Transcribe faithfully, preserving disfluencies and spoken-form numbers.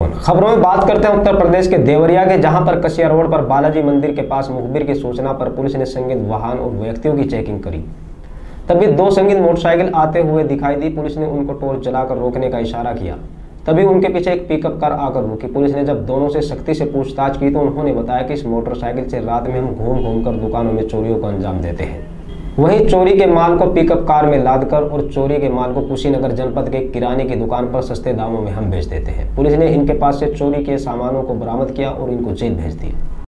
Phone. खबरों में बात करते हैं उत्तर प्रदेश के देवरिया के, जहां पर कसिया रोड पर बालाजी मंदिर के पास मुखबिर की सूचना पर पुलिस ने संदिग्ध वाहन और व्यक्तियों की चेकिंग करी। तभी दो संदिग्ध मोटरसाइकिल आते हुए दिखाई दी। पुलिस ने उनको टॉर्च जलाकर रोकने का इशारा किया। तभी उनके पीछे एक पिकअप कार आकर रुकी। पुलिस ने जब दोनों से सख्ती से पूछताछ की तो उन्होंने बताया कि इस मोटरसाइकिल से रात में हम घूम घूम कर दुकानों में चोरियों को अंजाम देते हैं। वहीं चोरी के माल को पिकअप कार में लादकर और चोरी के माल को कुशीनगर जनपद के किराने की दुकान पर सस्ते दामों में हम बेच देते हैं। पुलिस ने इनके पास से चोरी के सामानों को बरामद किया और इनको जेल भेज दिया।